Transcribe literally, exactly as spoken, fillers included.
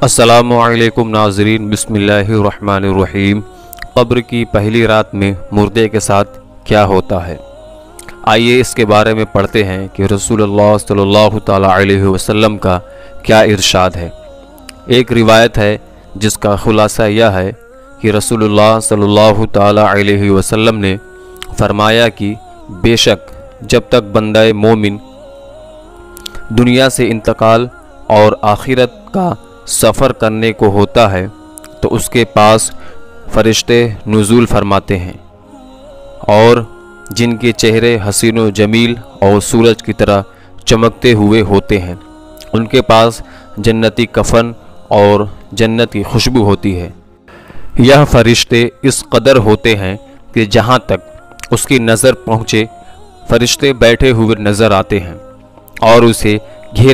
अस्सलामुअलैकुम नाज़रीन, बिस्मिल्लाहिर्रहमानिर्रहीम। क़ब्र की पहली रात में मुर्दे के साथ क्या होता है, आइए इसके बारे में पढ़ते हैं कि रसूलुल्लाह सल्लल्लाहु तआला अलैहि वसल्लम का क्या इरशाद है। एक रिवायत है जिसका खुलासा यह है कि रसूलुल्लाह सल्लल्लाहु तआला अलैहि वसल्लम ने फरमाया कि बेशक जब तक बंदा मोमिन दुनिया से इंतकाल और आखिरत का सफ़र करने को होता है तो उसके पास फ़रिश्ते नुज़ूल फरमाते हैं और जिनके चेहरे हसीन व जमील और सूरज की तरह चमकते हुए होते हैं, उनके पास जन्नती कफ़न और जन्नत की खुशबू होती है। यह फ़रिश्ते इस कदर होते हैं कि जहाँ तक उसकी नज़र पहुँचे फ़रिश्ते बैठे हुए नज़र आते हैं और उसे